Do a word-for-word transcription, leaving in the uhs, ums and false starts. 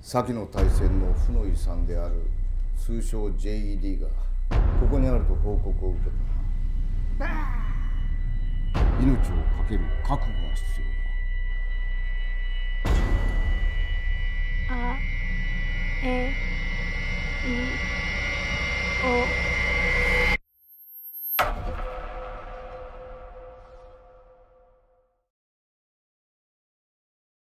先の大戦の負の遺産である通称 ジェイイーディー がここにあると報告を受けた。命を懸ける覚悟が必要だ。 あえ